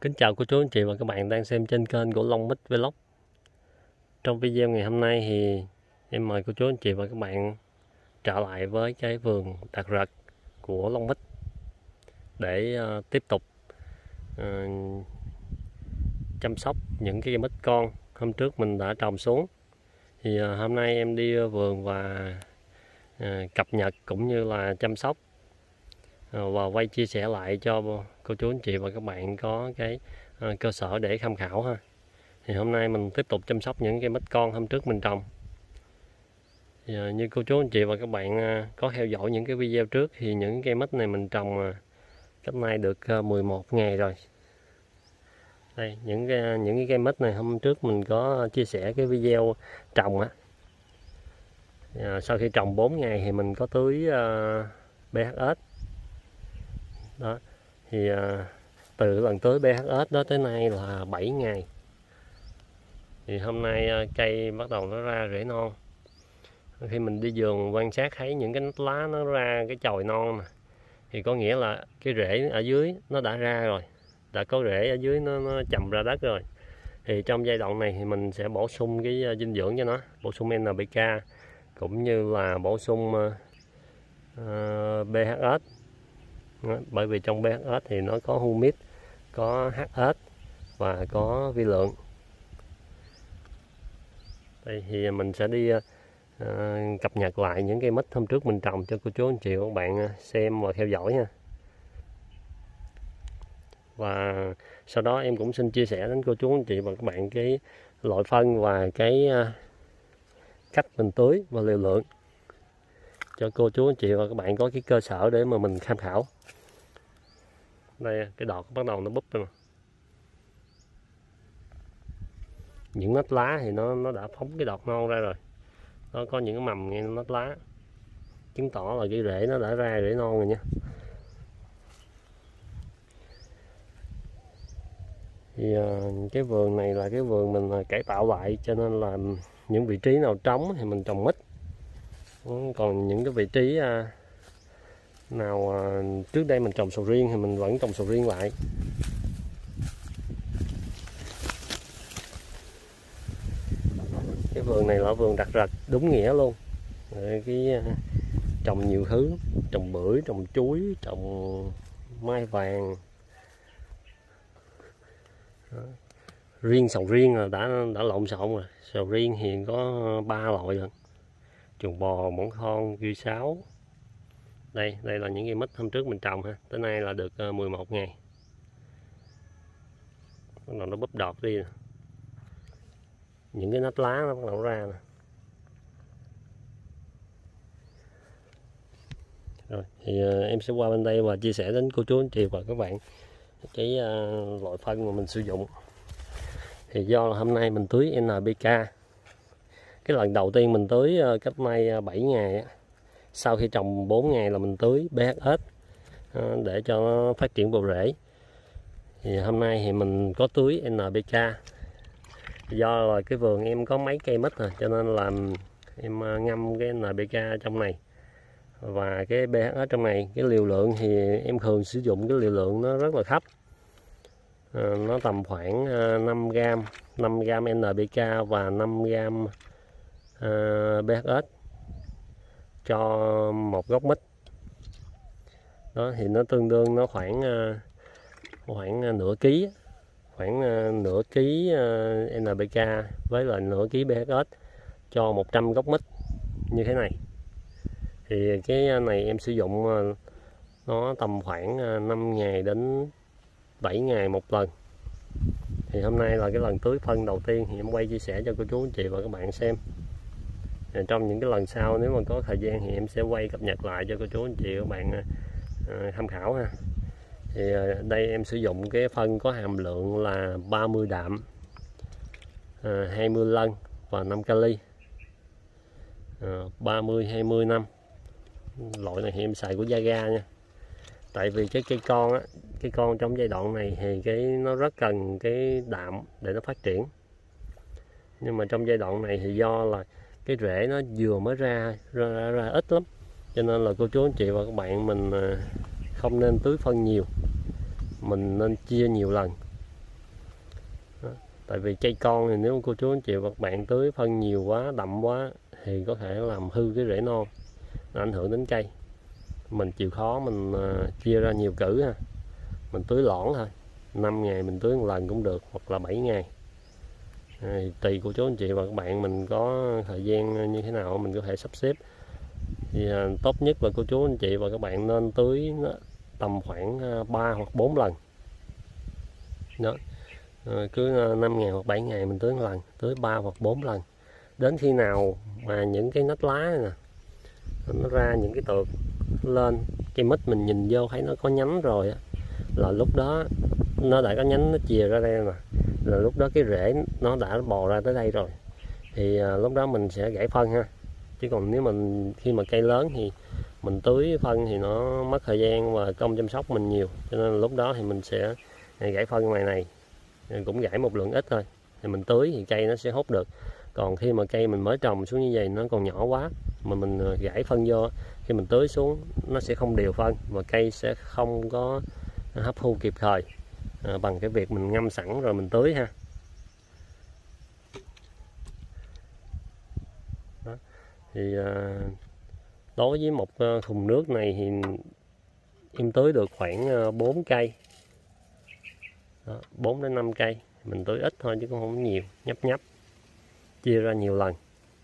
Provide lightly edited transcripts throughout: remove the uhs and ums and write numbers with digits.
Kính chào cô chú anh chị và các bạn đang xem trên kênh của Long Mít Vlog. Trong video ngày hôm nay thì em mời cô chú anh chị và các bạn trở lại với cái vườn đặc rật của Long Mít để tiếp tục chăm sóc những cái cây mít con hôm trước mình đã trồng xuống. Thì hôm nay em đi vườn và cập nhật cũng như là chăm sóc và quay chia sẻ lại cho cô chú anh chị và các bạn có cái cơ sở để tham khảo ha. Thì hôm nay mình tiếp tục chăm sóc những cây mít con hôm trước mình trồng. Thì như cô chú anh chị và các bạn có theo dõi những cái video trước thì những cây mít này mình trồng cách nay được 11 ngày rồi. Đây, những cái cây mít này hôm trước mình có chia sẻ cái video trồng á. Sau khi trồng 4 ngày thì mình có tưới BHS. Đó. Thì từ lần tưới BHS đó tới nay là 7 ngày. Thì hôm nay cây bắt đầu nó ra rễ non. Khi mình đi vườn quan sát thấy những cái nách lá nó ra cái chồi non nè, thì có nghĩa là cái rễ ở dưới nó đã ra rồi, đã có rễ ở dưới nó chầm ra đất rồi. Thì trong giai đoạn này thì mình sẽ bổ sung cái dinh dưỡng cho nó, bổ sung NPK cũng như là bổ sung BHS. Bởi vì trong BHS thì nó có humic, có HS và có vi lượng. Đây thì mình sẽ đi cập nhật lại những cây mít hôm trước mình trồng cho cô chú anh chị và các bạn xem và theo dõi nha. Và sau đó em cũng xin chia sẻ đến cô chú anh chị và các bạn cái loại phân và cái cách mình tưới và liều lượng cho cô chú anh chị và các bạn có cái cơ sở để mà mình tham khảo. Đây cái đọt bắt đầu nó búp rồi. Những nách lá thì nó đã phóng cái đọt non ra rồi. Nó có những cái mầm ngay nách lá, chứng tỏ là cái rễ nó đã ra rễ non rồi nha. Thì cái vườn này là cái vườn mình cải tạo lại, cho nên là những vị trí nào trống thì mình trồng mít. Còn những cái vị trí nào trước đây mình trồng sầu riêng thì mình vẫn trồng sầu riêng lại. Cái vườn này là vườn đặc rật đúng nghĩa luôn. Cái trồng nhiều thứ, trồng bưởi, trồng chuối, trồng mai vàng. Riêng sầu riêng là đã lộn xộn rồi. Sầu riêng thì có 3 loại rồi. Chuồng bò, mỏng thon, ghi sáo. Đây là những cây mít hôm trước mình trồng ha. Tới nay là được 11 ngày. Bắt đầu nó búp đọt đi nè. Những cái nách lá nó bắt đầu ra nè. Rồi thì em sẽ qua bên đây và chia sẻ đến cô chú anh chị và các bạn cái loại phân mà mình sử dụng. Thì do là hôm nay mình tưới NPK. Cái lần đầu tiên mình tưới cách nay 7 ngày á. Sau khi trồng 4 ngày là mình tưới BHS để cho nó phát triển bộ rễ. Thì hôm nay thì mình có tưới NPK. Do là cái vườn em có mấy cây mít rồi, cho nên là em ngâm cái NPK trong này và cái BHS trong này. Cái liều lượng thì em thường sử dụng cái liều lượng nó rất là thấp, nó tầm khoảng 5g NPK và 5g BHS cho một gốc mít. Đó thì nó tương đương nó khoảng nửa ký, khoảng nửa ký NPK với lại nửa ký BHS cho 100 gốc mít như thế này. Thì cái này em sử dụng nó tầm khoảng 5 ngày đến 7 ngày một lần. Thì hôm nay là cái lần tưới phân đầu tiên thì em quay chia sẻ cho cô chú anh chị và các bạn xem. Trong những cái lần sau nếu mà có thời gian thì em sẽ quay cập nhật lại cho cô chú anh chị và các bạn tham khảo ha. Thì đây em sử dụng cái phân có hàm lượng là 30 đạm, 20 lân và 5 kali. 30 20 5. Loại này thì em xài của Zaga nha. Tại vì cái cây con á, cây con trong giai đoạn này thì nó rất cần cái đạm để nó phát triển. Nhưng mà trong giai đoạn này thì do là cái rễ nó vừa mới ra ít lắm, cho nên là cô chú anh chị và các bạn mình không nên tưới phân nhiều, mình nên chia nhiều lần Tại vì cây con thì nếu cô chú anh chị và các bạn tưới phân nhiều quá, đậm quá thì có thể làm hư cái rễ non, nó ảnh hưởng đến cây. Mình chịu khó mình chia ra nhiều cử ha, mình tưới lõn thôi, 5 ngày mình tưới một lần cũng được, hoặc là 7 ngày. Tùy cô chú anh chị và các bạn mình có thời gian như thế nào mình có thể sắp xếp. Thì tốt nhất là cô chú anh chị và các bạn nên tưới tầm khoảng 3 hoặc 4 lần đó. Cứ 5 ngày hoặc 7 ngày mình tưới một lần, tưới 3 hoặc 4 lần, đến khi nào mà những cái nách lá này nè nó ra những cái tược lên, cây mít mình nhìn vô thấy nó có nhánh rồi á, là lúc đó nó đã có nhánh nó chìa ra đây nè, là lúc đó cái rễ nó đã bò ra tới đây rồi, thì lúc đó mình sẽ gãy phân ha. Chứ còn nếu mình khi mà cây lớn thì mình tưới phân thì nó mất thời gian và công chăm sóc mình nhiều, cho nên lúc đó thì mình sẽ gãy phân này cũng gãy một lượng ít thôi, thì mình tưới thì cây nó sẽ hút được. Còn khi mà cây mình mới trồng xuống như vậy nó còn nhỏ quá mà mình gãy phân vô, khi mình tưới xuống nó sẽ không đều phân và cây sẽ không có hấp thu kịp thời bằng cái việc mình ngâm sẵn rồi mình tưới ha. Đó. Thì đối với một thùng nước này thì em tưới được khoảng 4 cây. Đó, 4 đến 5 cây, mình tưới ít thôi chứ cũng không nhiều, nhấp nhấp, chia ra nhiều lần.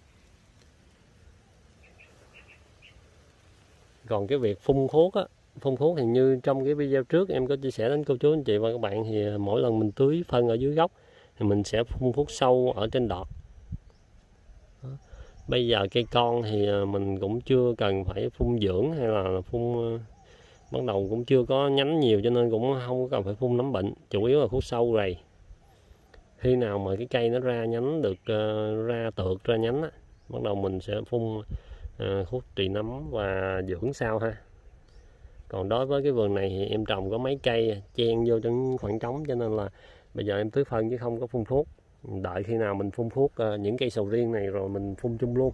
Còn cái việc phun thuốc á, phun thuốc thì như trong cái video trước em có chia sẻ đến cô chú anh chị và các bạn, thì mỗi lần mình tưới phân ở dưới gốc thì mình sẽ phun thuốc sâu ở trên đọt. Đó. Bây giờ cây con thì mình cũng chưa cần phải phun dưỡng hay là phun, bắt đầu cũng chưa có nhánh nhiều cho nên cũng không cần phải phun nấm bệnh, chủ yếu là thuốc sâu rầy. Khi nào mà cái cây nó ra nhánh được, ra tược ra nhánh á, bắt đầu mình sẽ phun thuốc trị nấm và dưỡng sau ha. Còn đối với cái vườn này thì em trồng có mấy cây chen vô trong khoảng trống, cho nên là bây giờ em tưới phân chứ không có phun thuốc. Đợi khi nào mình phun thuốc những cây sầu riêng này rồi mình phun chung luôn.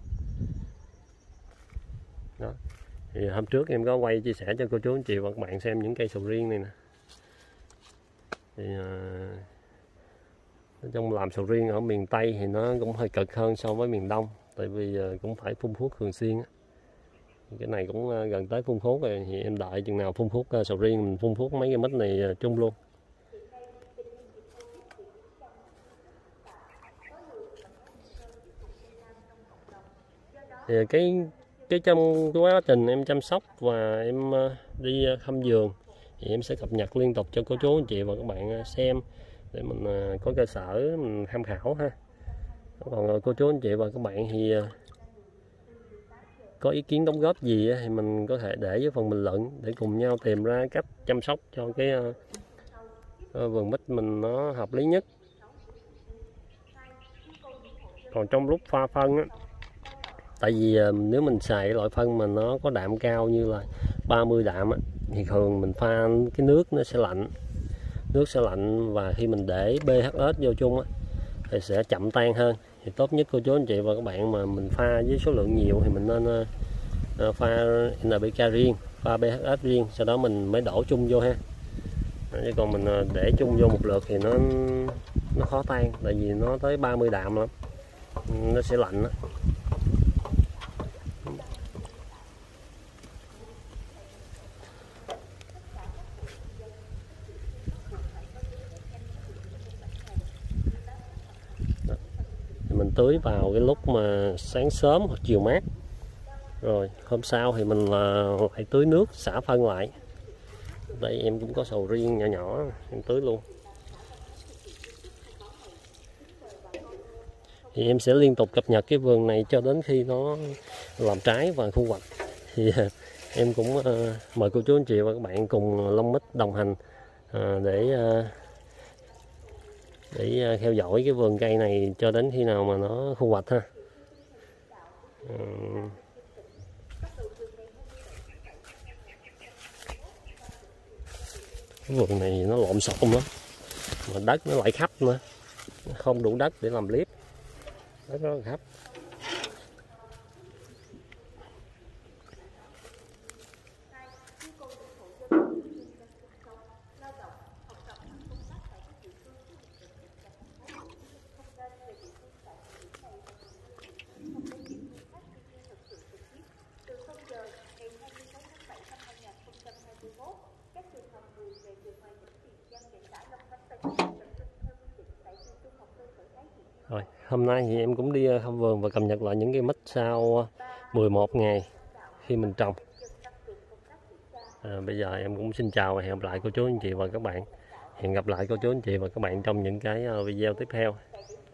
Đó. Thì hôm trước em có quay chia sẻ cho cô chú anh chị và các bạn xem những cây sầu riêng này nè. Thì nói chung làm sầu riêng ở miền Tây thì nó cũng hơi cực hơn so với miền Đông, tại vì cũng phải phun thuốc thường xuyên á. Cái này cũng gần tới phun thuốc rồi, thì em đợi chừng nào phun thuốc sầu riêng mình phun thuốc mấy cái mít này chung luôn. Thì cái trong cái quá trình em chăm sóc và em đi thăm vườn thì em sẽ cập nhật liên tục cho cô chú anh chị và các bạn xem để mình có cơ sở mình tham khảo ha. Còn cô chú anh chị và các bạn thì có ý kiến đóng góp gì thì mình có thể để dưới phần bình luận để cùng nhau tìm ra cách chăm sóc cho cái vườn mít mình nó hợp lý nhất. Còn trong lúc pha phân á, tại vì nếu mình xài loại phân mà nó có đạm cao như là 30 đạm á, thì thường mình pha cái nước nó sẽ lạnh, nước sẽ lạnh và khi mình để pH vô chung á, thì sẽ chậm tan hơn. Thì tốt nhất cô chú anh chị và các bạn mà mình pha với số lượng nhiều thì mình nên pha NPK riêng, pha pH riêng, sau đó mình mới đổ chung vô ha. Chứ còn mình để chung vô một lượt thì nó khó tan, tại vì nó tới 30 đạm lắm, nó sẽ lạnh đó. Mình tưới vào cái lúc mà sáng sớm hoặc chiều mát, rồi hôm sau thì mình lại tưới nước xả phân lại. Đây em cũng có sầu riêng nhỏ nhỏ em tưới luôn. Thì em sẽ liên tục cập nhật cái vườn này cho đến khi nó làm trái và thu hoạch. Thì em cũng mời cô chú anh chị và các bạn cùng Long Mít đồng hành để theo dõi cái vườn cây này cho đến khi nào mà nó thu hoạch ha. Cái vườn này nó lộn xộn lắm, mà đất nó lại khắp nữa, không đủ đất để làm liếp, đất nó khắp. Rồi, hôm nay thì em cũng đi thăm vườn và cập nhật lại những cái mít sau 11 ngày khi mình trồng. Bây giờ em cũng xin chào và hẹn gặp lại cô chú anh chị và các bạn. Hẹn gặp lại cô chú anh chị và các bạn trong những cái video tiếp theo.